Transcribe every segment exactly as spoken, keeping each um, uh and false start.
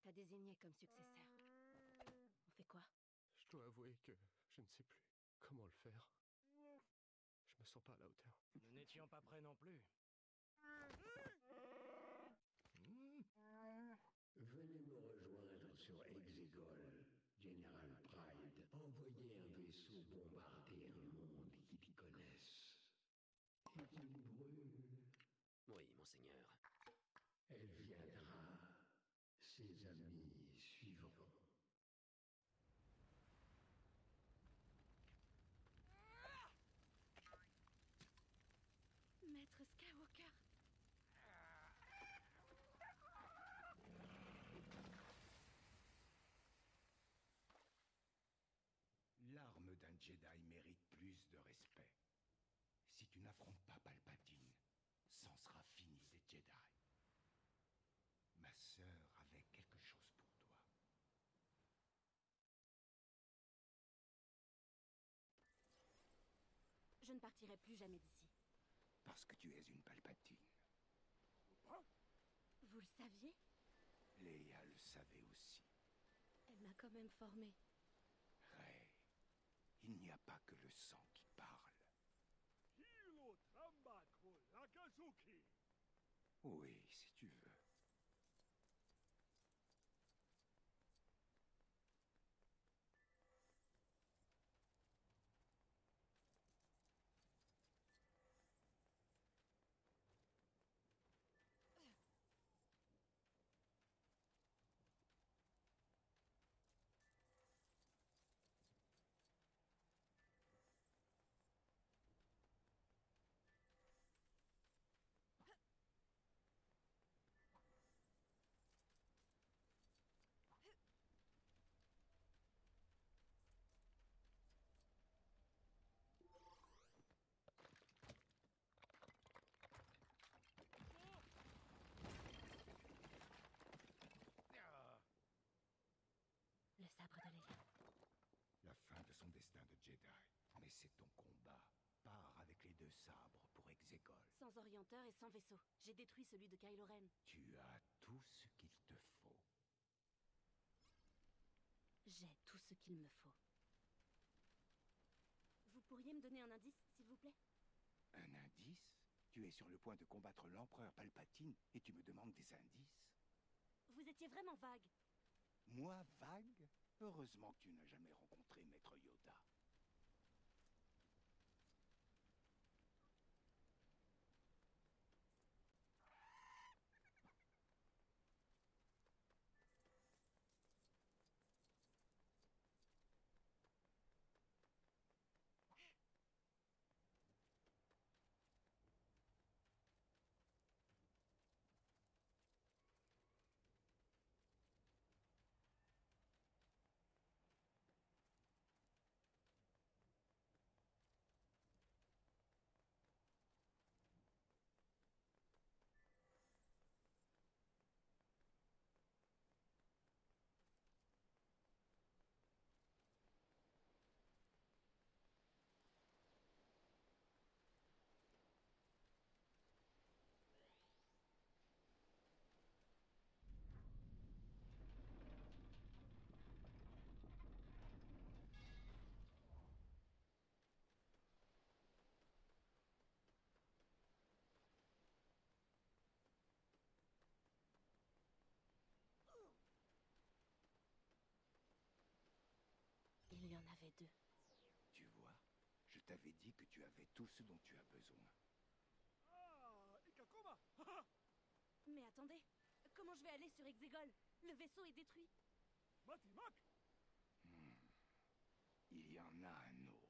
t'a désigné comme successeur. On fait quoi? Je dois avouer que je ne sais plus comment le faire. Je me sens pas à la hauteur. Nous n'étions pas prêts non plus. Hmm. Venez me rejoindre sur Exegol. General Pride, envoyez un vaisseau bombarder un monde qui t'y connaisse. Et qui brûle. Oui, monseigneur. Elle viendra. Ses amis suivront. Maître Skywalker. L'arme d'un Jedi mérite plus de respect. Si tu n'affrontes pas Palpatine, c'en sera fini des Jedi. Ma sœur avait quelque chose pour toi. Je ne partirai plus jamais d'ici. Parce que tu es une Palpatine. Vous le saviez? Leia le savait aussi. Elle m'a quand même formée. Rey, il n'y a pas que le sang qui parle. Oui, si tu veux. Le sabre de Leia. La fin de son destin de Jedi. Mais c'est ton combat. Pars avec les deux sabres pour Exegol. Sans orienteur et sans vaisseau. J'ai détruit celui de Kylo Ren. Tu as tout ce qu'il te faut. J'ai tout ce qu'il me faut. Vous pourriez me donner un indice, s'il vous plaît? Un indice? Tu es sur le point de combattre l'empereur Palpatine et tu me demandes des indices? Vous étiez vraiment vague. Moi, vague? Heureusement que tu n'as jamais rencontré Maître Yoda. Il y en avait deux. Tu vois, je t'avais dit que tu avais tout ce dont tu as besoin. Mais attendez, comment je vais aller sur Exegol? Le vaisseau est détruit. Hmm. Il y en a un autre.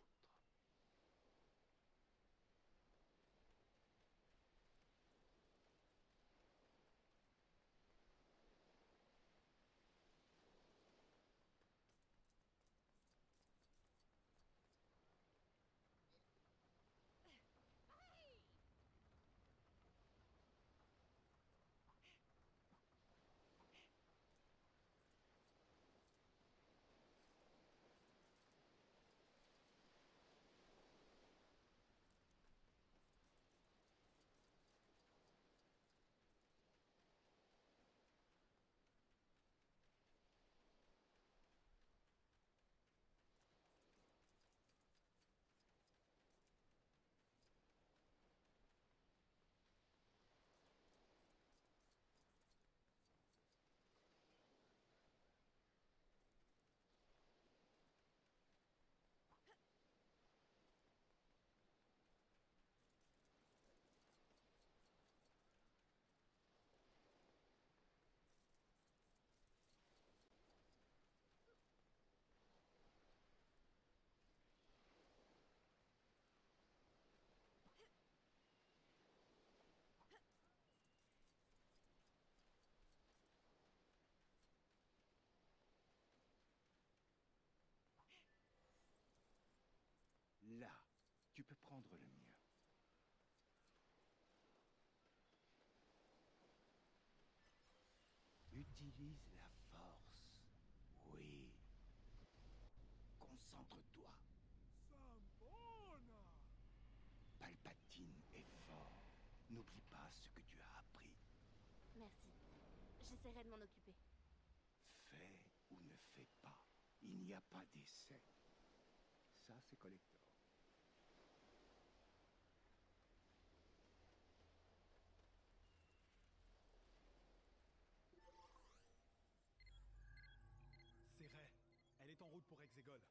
défendre le mien. Utilise la force. Oui. Concentre-toi. Palpatine est fort. N'oublie pas ce que tu as appris. Merci. J'essaierai de m'en occuper. Fais ou ne fais pas. Il n'y a pas d'essai. Ça, c'est Collector. C'est Rey. Elle est en route pour Exegol.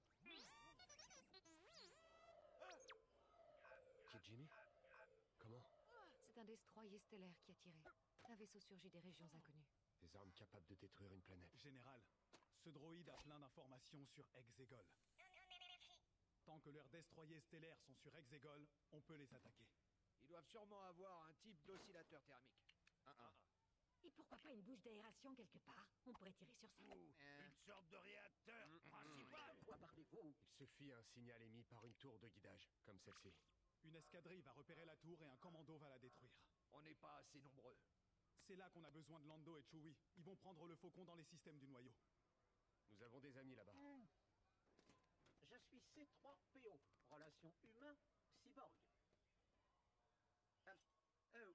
Kijimi? Comment? C'est un destroyer stellaire qui a tiré. Un vaisseau surgit des régions inconnues. Des armes capables de détruire une planète. Général, ce droïde a plein d'informations sur Exegol. Tant que leurs destroyers stellaires sont sur Exegol, on peut les attaquer. Ils doivent sûrement avoir un type d'oscillateur thermique. Un, un. Et pourquoi pas une bouche d'aération quelque part? On pourrait tirer sur ça. Euh, Une sorte de réacteur principal. Quoi parlez-vous? Il suffit un signal émis par une tour de guidage, comme celle-ci. Une escadrille va repérer la tour et un commando va la détruire. On n'est pas assez nombreux. C'est là qu'on a besoin de Lando et Chewie. Ils vont prendre le faucon dans les systèmes du noyau. Nous avons des amis là-bas. Je suis C trois P O, relation humain-cyborg. Euh, euh,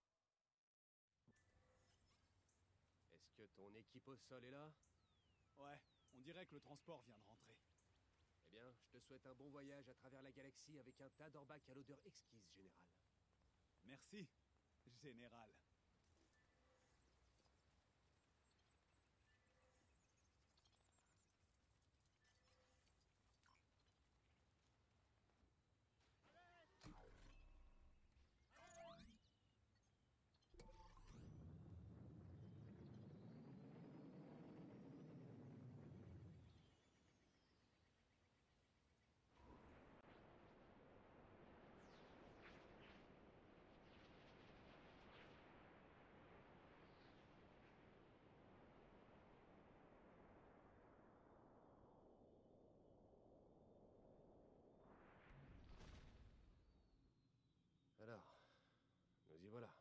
Est-ce que ton équipe au sol est là? Ouais, on dirait que le transport vient de rentrer. Eh bien, je te souhaite un bon voyage à travers la galaxie avec un tas d'orbac à l'odeur exquise, Général. Merci, Général. Alors, nous y voilà.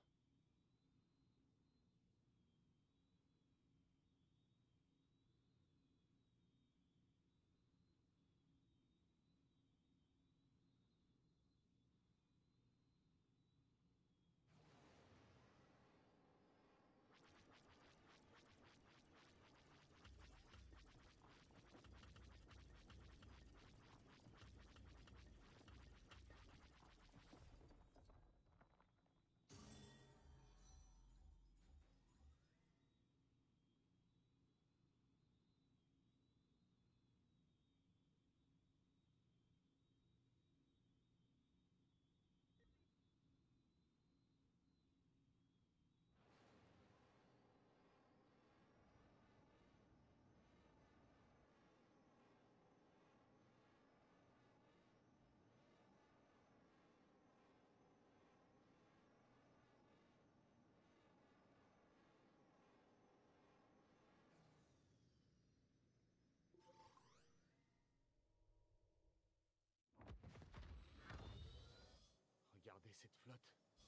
Regardez cette flotte.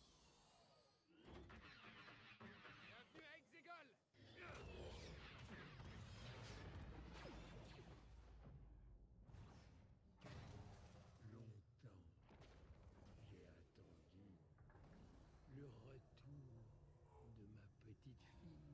Bienvenue à Exegol! Longtemps, j'ai attendu le retour de ma petite fille.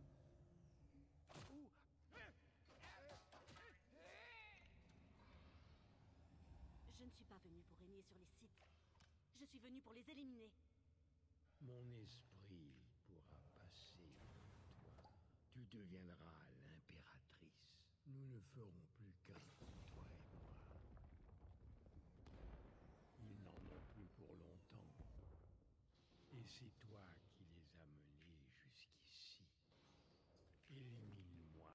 Je ne suis pas venue pour régner sur les Sith. Je suis venue pour les éliminer. Mon esprit pourra passer pour toi. Tu deviendras l'impératrice. Nous ne ferons plus qu'un, toi et moi. Ils n'en ont plus pour longtemps. Et c'est toi qui les as menés jusqu'ici. Élimine-moi.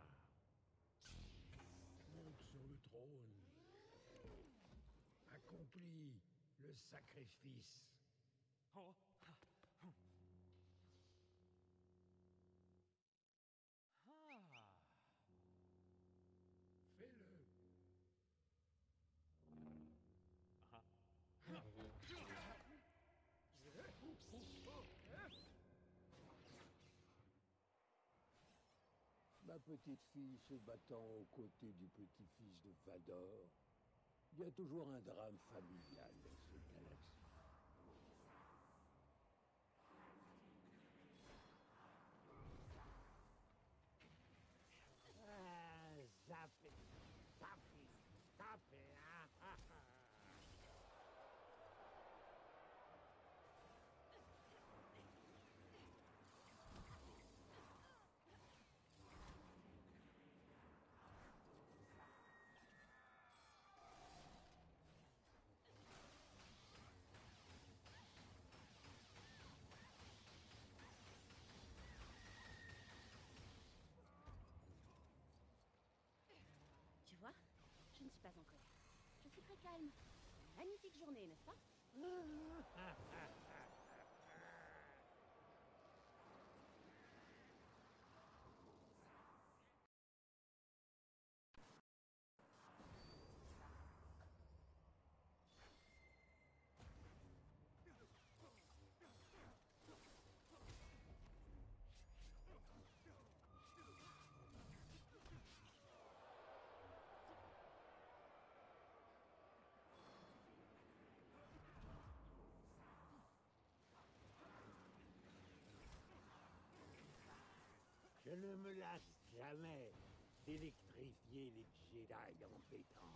Monte sur le trône. Accomplis le sacrifice. Oh. Fais-le. Ma petite fille se battant aux côtés du petit-fils de Vador. Il y a toujours un drame familial dans cette galaxie. Ah, zappé, zappé, zappé, ah, ah, ah. Tu vois, je ne suis pas en colère. Je suis très calme. Magnifique journée, n'est-ce pas? Je ne me lasse jamais d'électrifier les Jedi en pétant.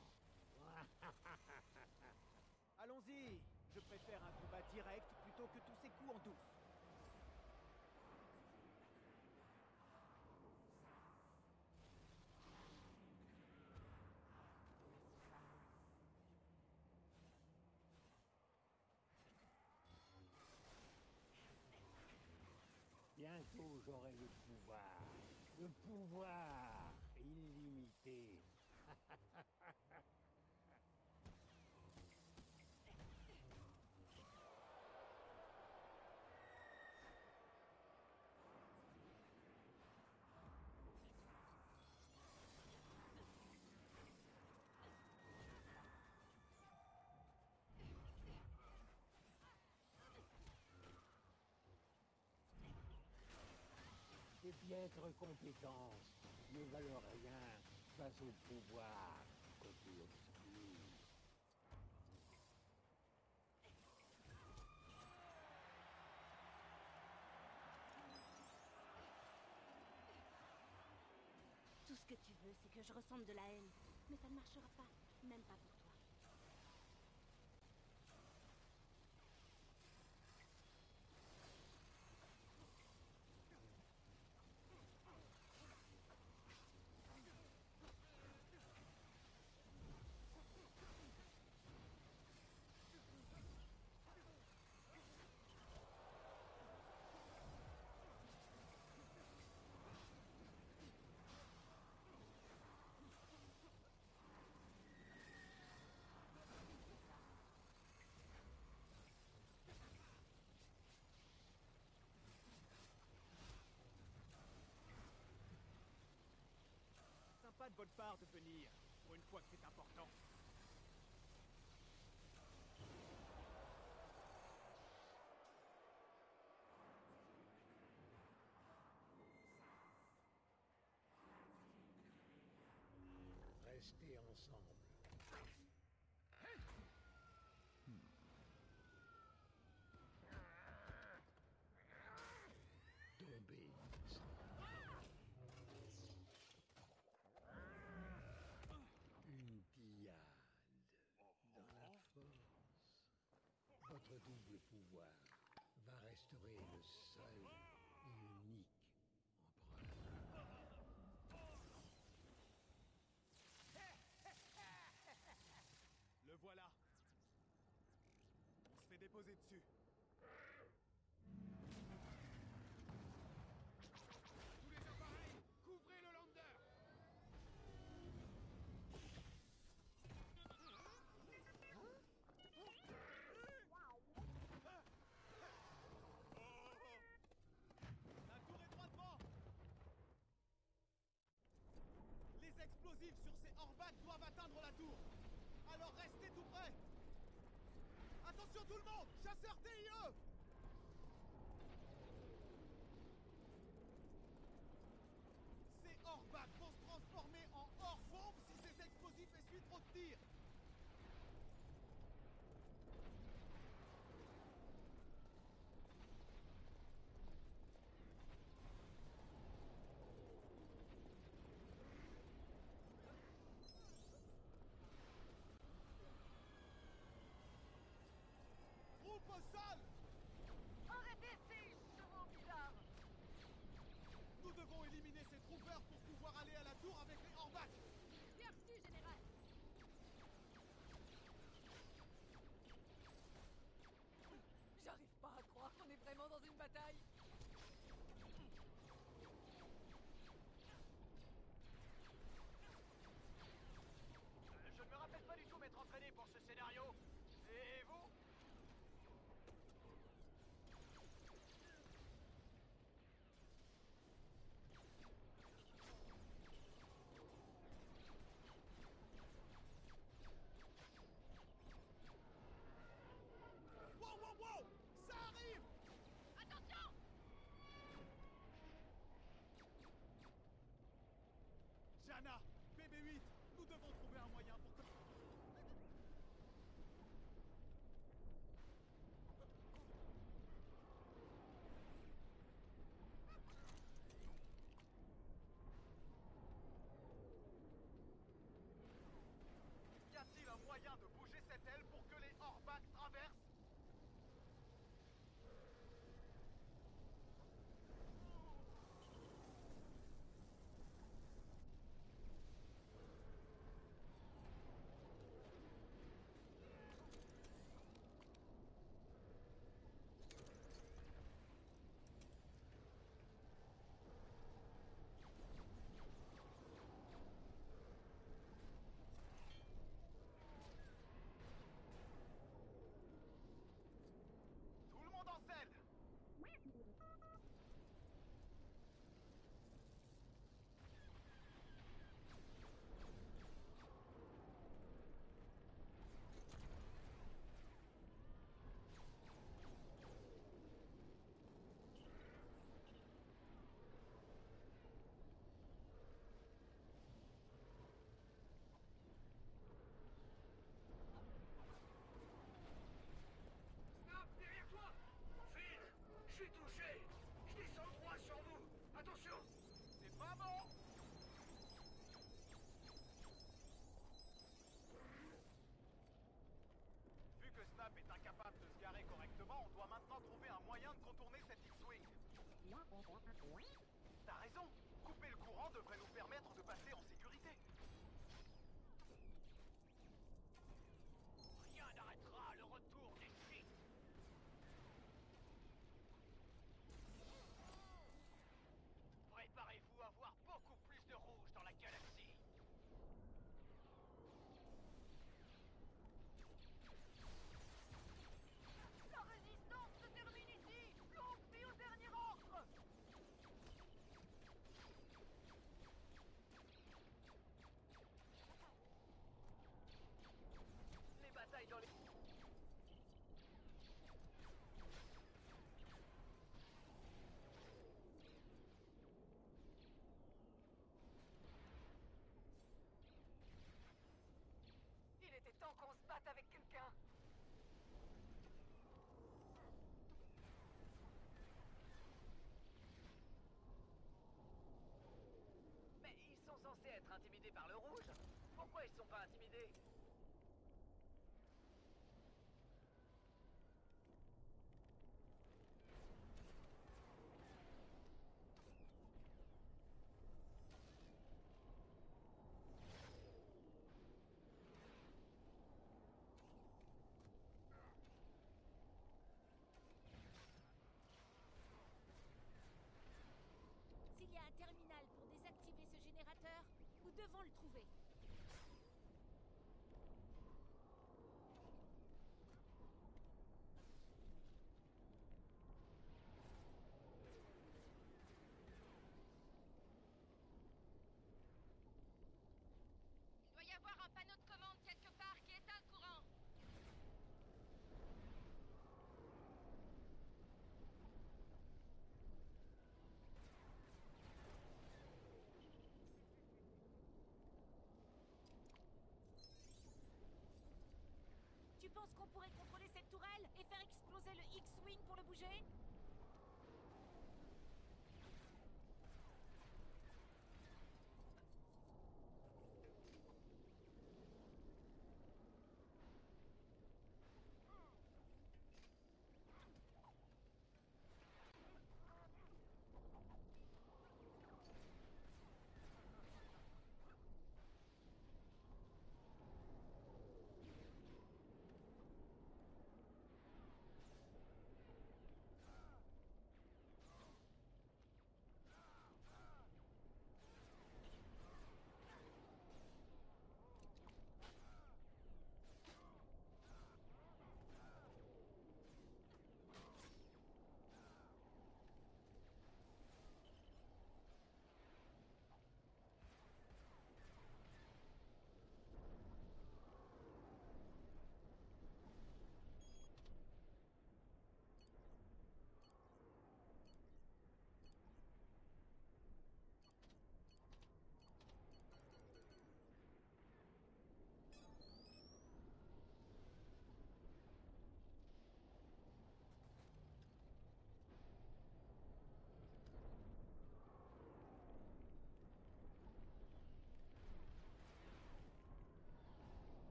Allons-y. Je préfère un combat direct plutôt que tous ces coups en douce. Bientôt j'aurai le pouvoir. Le pouvoir illimité. Tes piètres compétences ne valent rien face au pouvoir côté obscur. Tout ce que tu veux, c'est que je ressente de la haine. Mais ça ne marchera pas, même pas pour toi. Sympa de votre part de venir, pour une fois que c'est important. Restez ensemble. Tombez. Une dyade dans la force. Votre double pouvoir va restaurer le seul et unique empereur. Le voilà. On se fait déposer dessus. Tous les appareils, couvrez le lander. La tour est droit devant. Les explosifs sur ces orbates doivent atteindre la tour. Alors restez tout près. Attention tout le monde, chasseurs T I E. Ces orbates Stormtroopers pour pouvoir aller à la tour avec les Horbacs. Bien reçu, général. J'arrive pas à croire qu'on est vraiment dans une bataille. Euh, je ne me rappelle pas du tout m'être entraîné pour ce scénario. Et vous? Wow, wow, wow! Ça arrive! Attention! Jana, B B huit, nous devons trouver un moyen pour que... Y a-t-il un moyen de bouger cette aile pour que les Horbacs traversent? Tout le monde en selle! Snap, derrière toi! Finn, je suis touché! Je descends droit sur vous! Attention! C'est pas bon! Vu que Snap est incapable de se garer correctement, on doit maintenant trouver un moyen de contourner cet X-Wing. T'as raison! Couper le courant devrait nous permettre de passer en sécurité. Rien n'arrêtera le retour des Sith! Préparez-vous à voir beaucoup plus de rouge dans la galaxie. La résistance se termine ici. Longue vie au dernier ordre. Les batailles dans les... Il était temps qu'on se batte avec quelqu'un. Mais ils sont censés être intimidés par le rouge. Pourquoi ils sont pas intimidés? S'il y a un terminal pour désactiver ce générateur, nous devons le trouver. Il doit y avoir un panneau de commande quelque part qui éteint le courant. Tu penses qu'on pourrait contrôler cette tourelle et faire exploser le X-Wing pour le bouger?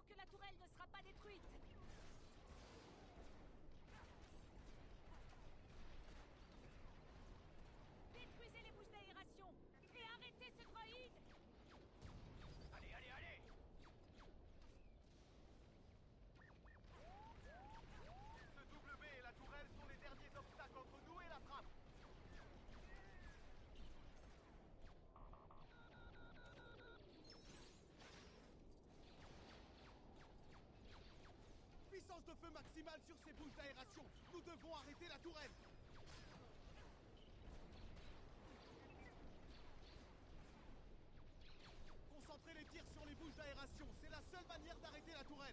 que la tourelle ne sera pas détruite. Détruisez les bouches d'aération et arrêtez ce droïde. Allez, allez, allez! Ce W et la tourelle sont les derniers obstacles entre nous et la trappe. Puissance de feu maximale sur ces bouches d'aération. Nous devons arrêter la tourelle. Concentrez les tirs sur les bouches d'aération. C'est la seule manière d'arrêter la tourelle.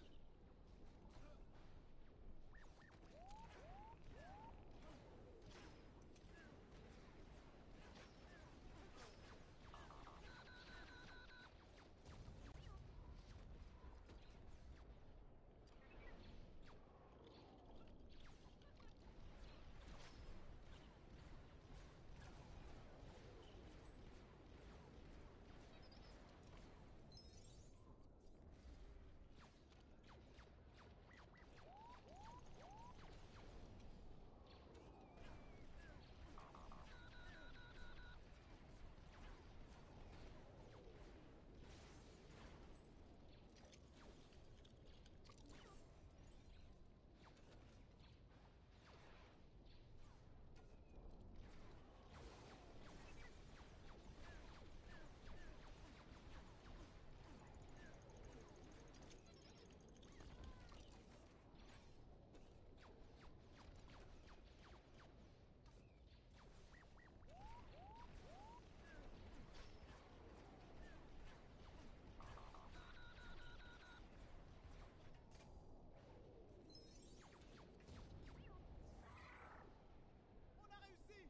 On a réussi.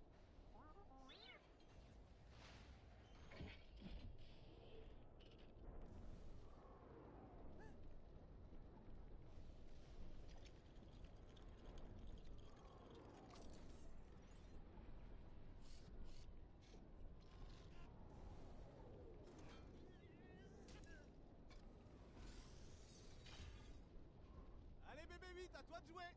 Allez bébé huit, à toi de jouer.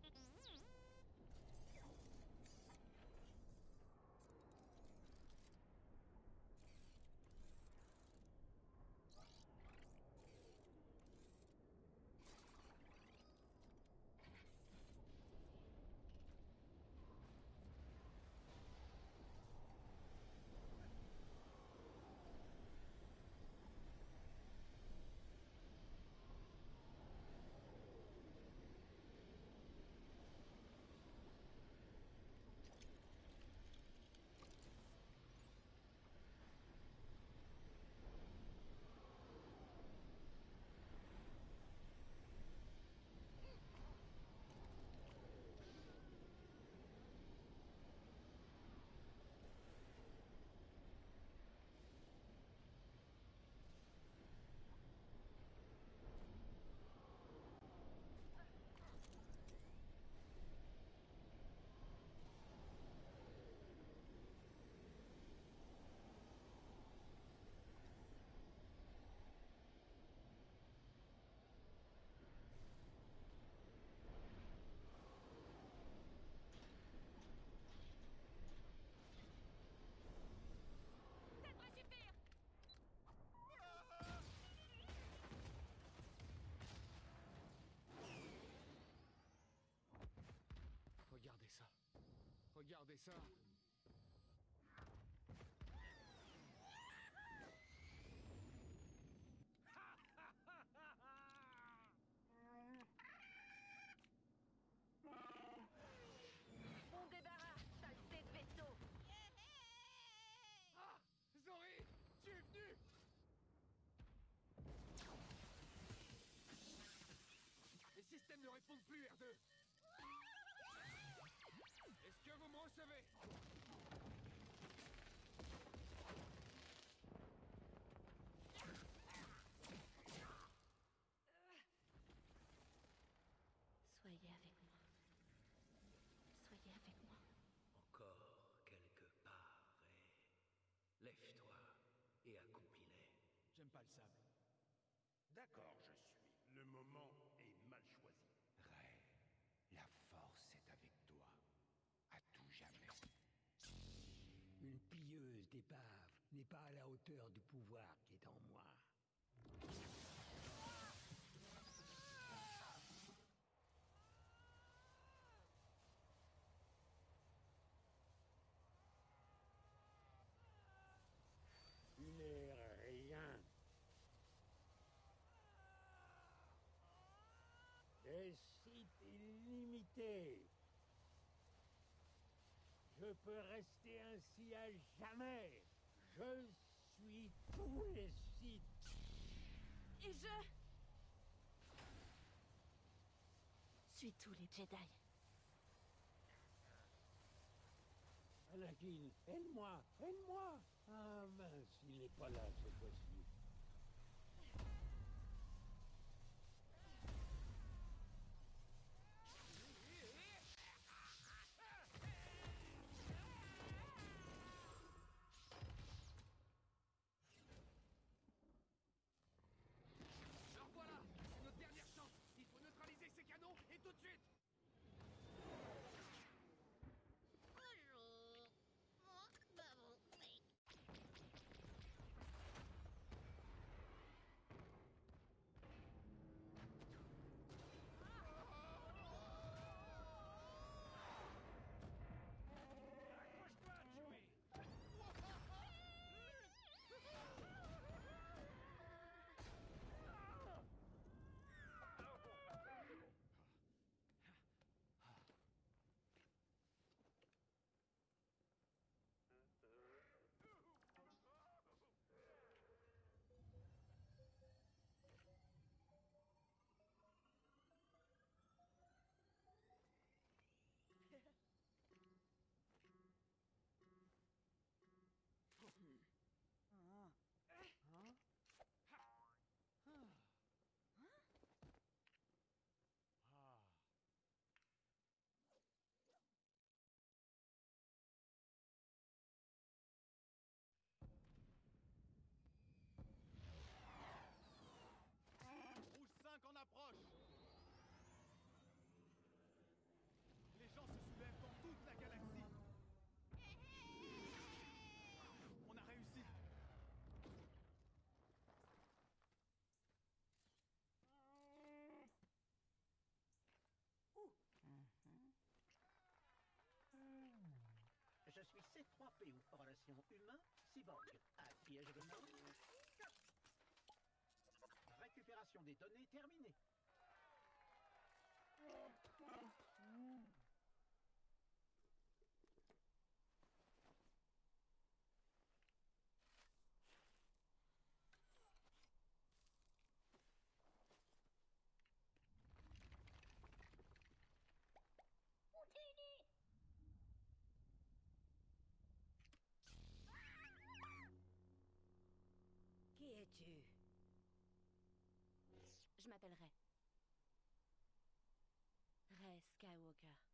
Ça devrait suffire. Regardez ça. Regardez ça. On débarrasse, saleté de vaisseau. Ah, Zori, tu es venu. Les systèmes ne répondent plus, R deux. Est-ce que vous me recevez? Soyez avec moi. Soyez avec moi. Encore quelque part, et... Lève-toi et accomplis-les. J'aime pas le sable. D'accord, je suis. Le moment est mal choisi. Ray, la force est avec toi. À tout jamais. Une pilleuse d'épave n'est pas à la hauteur du pouvoir qui est en moi. Tu n'es rien. Des sites illimités. Je peux rester ainsi à jamais. Je suis tous les sites. Et je... suis tous les Jedi. Anakin, aide-moi, aide-moi. Ah mince, il n'est pas là cette fois-ci. Alors voilà, c'est notre dernière chance. Il faut neutraliser ces canons et tout de suite. En approche. Les gens se soulèvent dans toute la galaxie. On a réussi. Je suis C trois P O, relation humain-cyborg. À qui ai-je le nom? Récupération des données terminée. Qui es-tu? Je m'appelle Rey. Rey Skywalker.